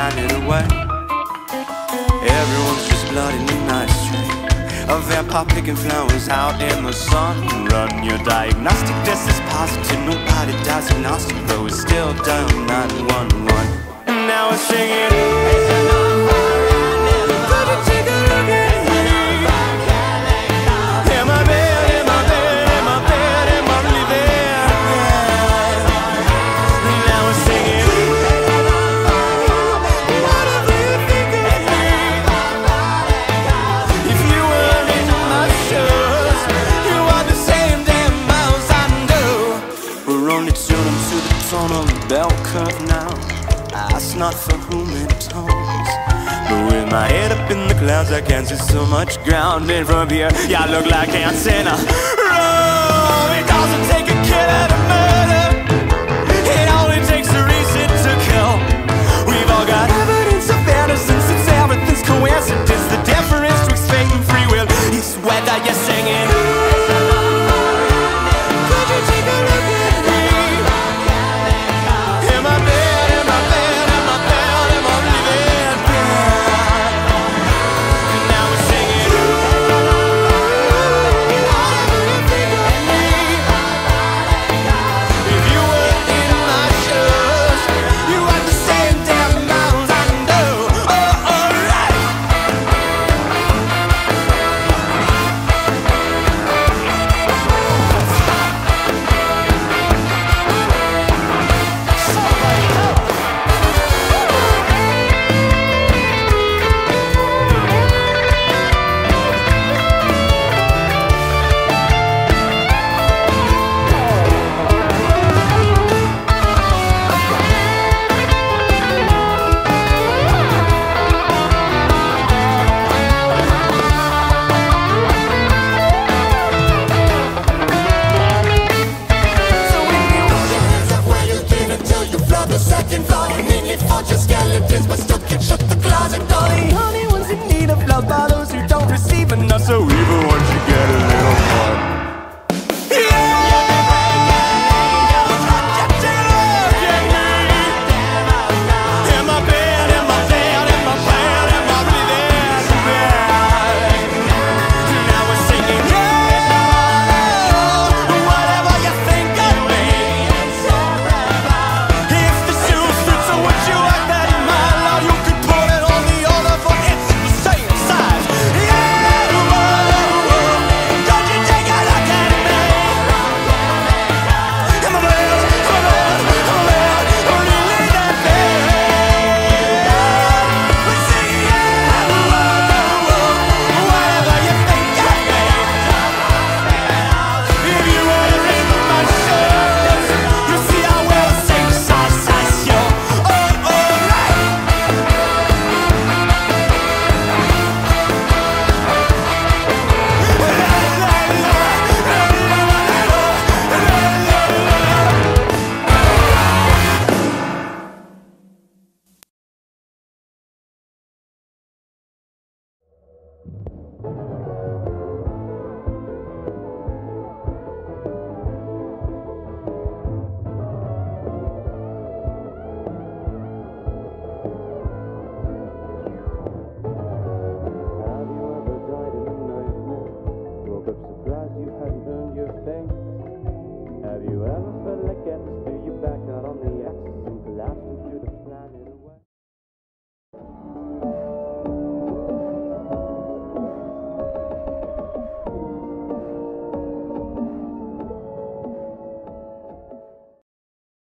it away. Everyone's just blood in a nice tray. A vampire picking flowers out in the sun. Run your diagnostic test is positive. Nobody dies agnostic, though it's still down 911. And now we're singing. Bell curve now, ask not for whom it tones. But with my head up in the clouds, I can't see so much ground. And from here, yeah, I look like ants in a row. It doesn't take a killer to make